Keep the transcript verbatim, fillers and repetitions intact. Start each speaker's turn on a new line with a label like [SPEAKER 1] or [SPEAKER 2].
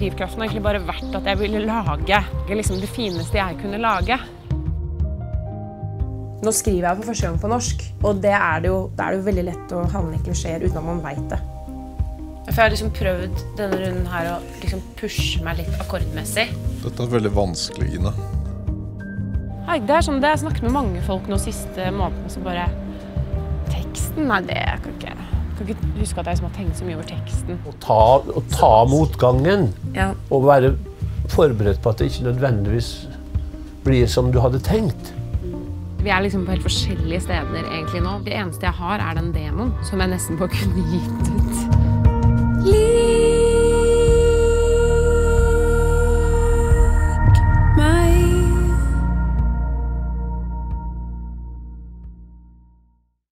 [SPEAKER 1] Drivkraften har egentlig bare vært at jeg ville lage liksom det fineste jeg kunne lage. Nå skriver jeg for første gang på norsk, og det er det jo, det er jo veldig lett å havne i klisjeer uten at man vet det. For jeg har liksom prøvd denne runden her å liksom pushe meg litt akkordmessig.
[SPEAKER 2] Dette er veldig vanskelig, Ina.
[SPEAKER 1] Nei, det er sånn, det jeg snakket med mange folk nå siste månedene som bare teksten, nei det jeg kan ikke, jeg kan ikke huske at jeg liksom har tenkt så mye over teksten.
[SPEAKER 3] Å ta, å ta motgangen,
[SPEAKER 1] ja.
[SPEAKER 3] Og være forberedt på at det ikke nødvendigvis blir som du hadde tenkt.
[SPEAKER 1] Vi er liksom på helt forskjellige steder egentlig nå. Det eneste jeg har er den demoen, som jeg nesten bare kunne gitt ut.